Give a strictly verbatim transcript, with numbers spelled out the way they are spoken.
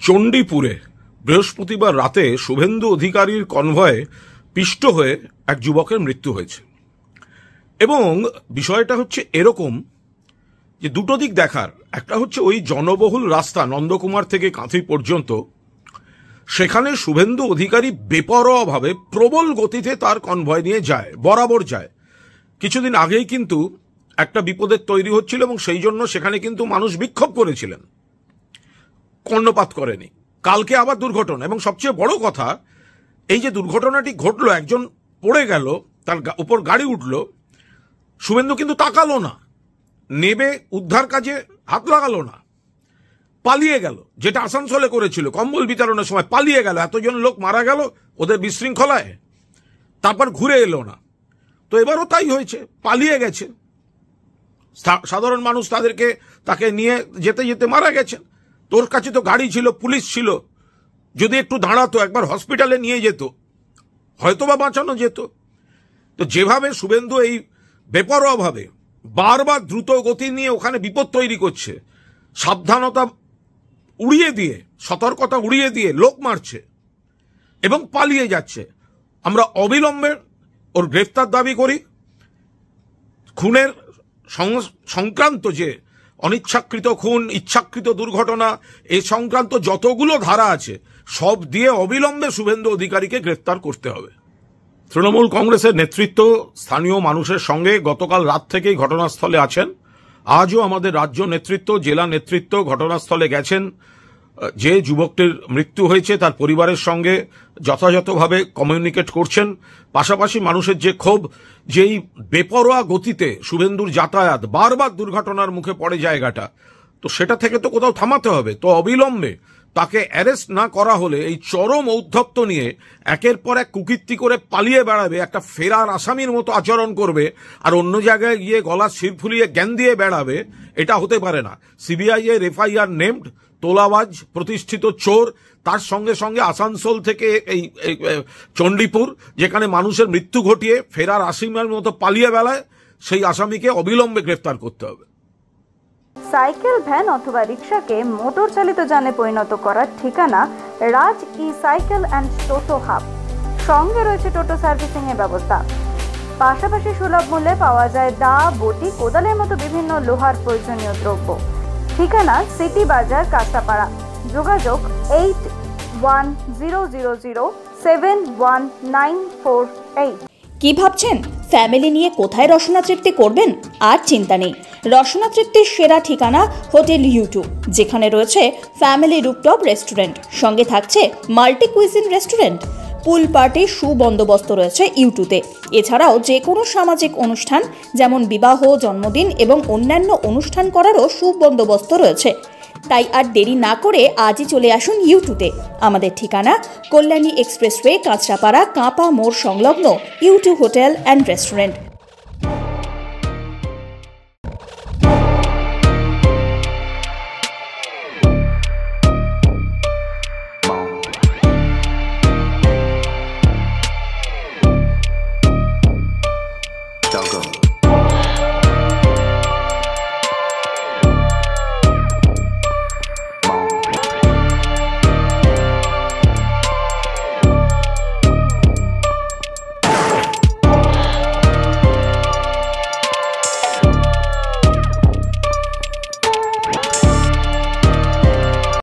চণ্ডীপুরে বৃহস্পতিবার রাতে শুভেন্দু অধিকারীর কনভয়ে পিষ্ট হয়ে এক যুবকের মৃত্যু হয়েছে। এবং বিষয়টা হচ্ছে এরকম যে দুটো দিক দেখার, একটা হচ্ছে ওই জনবহুল রাস্তা নন্দকুমার থেকে কাঁথি পর্যন্ত, সেখানে শুভেন্দু অধিকারী বেপরোয়াভাবে প্রবল গতিতে তার কনভয় নিয়ে যায়, বরাবর যায়। কিছুদিন আগেই কিন্তু একটা বিপদের তৈরি হচ্ছিল এবং সেই জন্য সেখানে কিন্তু মানুষ বিক্ষোভ করেছিলেন, কর্ণপাত করেনি। কালকে আবার দুর্ঘটনা, এবং সবচেয়ে বড় কথা এই যে দুর্ঘটনাটি ঘটলো, একজন পড়ে গেল, তার উপর গাড়ি উঠল, শুভেন্দু কিন্তু তাকালো না, নেবে উদ্ধার কাজে হাত লাগালো না, পালিয়ে গেল। যেটা আসানসোলে করেছিল কম্বল বিতরণের সময়, পালিয়ে গেল। এতজন লোক মারা গেল ওদের বিশৃঙ্খলায়, তারপর ঘুরে এলো না। তো এবারও তাই হয়েছে, পালিয়ে গেছে। সাধারণ মানুষ তাদেরকে তাকে নিয়ে যেতে যেতে মারা গেছেন। তোর কাছে তো গাড়ি ছিল, পুলিশ ছিল, যদি একটু দাঁড়াতো, একবার হসপিটালে নিয়ে যেত, হয়তোবা বাঁচানো যেত। তো যেভাবে শুভেন্দু এই বেপরোয়াভাবে বারবার দ্রুত গতি নিয়ে ওখানে বিপদ তৈরি করছে, সাবধানতা উড়িয়ে দিয়ে, সতর্কতা উড়িয়ে দিয়ে লোক মারছে এবং পালিয়ে যাচ্ছে, আমরা অবিলম্বে ওর গ্রেফতার দাবি করি। খুনের সংক্রান্ত যে অনিচ্ছাকৃত খুন, ইচ্ছাকৃত দুর্ঘটনা, এই সংক্রান্ত যতগুলো ধারা আছে সব দিয়ে অবিলম্বে শুভেন্দু অধিকারীকে গ্রেফতার করতে হবে। তৃণমূল কংগ্রেসের নেতৃত্ব স্থানীয় মানুষের সঙ্গে গতকাল রাত থেকেই ঘটনাস্থলে আছেন। আজও আমাদের রাজ্য নেতৃত্ব, জেলা নেতৃত্ব ঘটনাস্থলে গেছেন। যে যুবকটির মৃত্যু হয়েছে তার পরিবারের সঙ্গে যথাযথভাবে কমিউনিকেট করছেন। পাশাপাশি মানুষের যে ক্ষোভ, যেই বেপরোয়া গতিতে শুভেন্দুর যাতায়াত, বারবার দুর্ঘটনার মুখে পড়ে জায়গাটা, তো সেটা থেকে তো কোথাও থামাতে হবে। তো অবিলম্বে তাকে অ্যারেস্ট না করা হলে এই চরম ঔদ্ধত্য নিয়ে একের পর এক কুকীর্তি করে পালিয়ে বেড়াবে, একটা ফেরার আসামির মতো আচরণ করবে, আর অন্য জায়গায় গিয়ে গলা শির ফুলিয়ে জ্ঞান দিয়ে বেড়াবে, এটা হতে পারে না। সিবিআই এর এফআইআর নেমড, তোলাবাজ, প্রতিষ্ঠিত চোর, তার সঙ্গে সঙ্গে আসানসোল থেকে এই চণ্ডীপুর, যেখানে মানুষের মৃত্যু ঘটিয়ে ফেরার আসামির মতো পালিয়ে বেড়ায়, সেই আসামিকে অবিলম্বে গ্রেফতার করতে হবে। সাইকেল, ভ্যান অথবা রিক্সাকে মোটর চালিত যানে পরিণত করার ঠিকানা Raj e cycle and toto hub. সঙ্গে রয়েছে টোটো সার্ভিসিং এর ব্যবস্থা। পাশাপাশি সুলভ মূল্যে পাওয়া যায় দা, বটি, কোদালের মতো বিভিন্ন লোহার প্রয়োজনীয় দ্রব্য। ঠিকানা সিটি বাজার, কাঁচাপাড়া। যোগাযোগ eight one zero zero zero seven one nine four eight. কি ভাবছেন ফ্যামিলি নিয়ে কোথায় রসনা তৃপ্তি করবেন? আর চিন্তা নেই, রসনা তৃপ্তির সেরা ঠিকানা হোটেল ইউটিউব, যেখানে রয়েছে ফ্যামিলি রুপটপ রেস্টুরেন্ট, সঙ্গে থাকছে মাল্টি কুইজিন রেস্টুরেন্ট। পুল পার্টির সুবন্দোবস্ত রয়েছে ইউটিউবে। এছাড়াও যে কোনো সামাজিক অনুষ্ঠান যেমন বিবাহ, জন্মদিন এবং অন্যান্য অনুষ্ঠান করারও সুবন্দোবস্ত রয়েছে। তাই আর দেরি না করে আজই চলে আসুন ইউটিউবে। আমাদের ঠিকানা কল্যাণী এক্সপ্রেসওয়ে, কাঁচরাপাড়া, কাঁপা মোড় সংলগ্ন ইউটিউব হোটেল অ্যান্ড রেস্টুরেন্ট।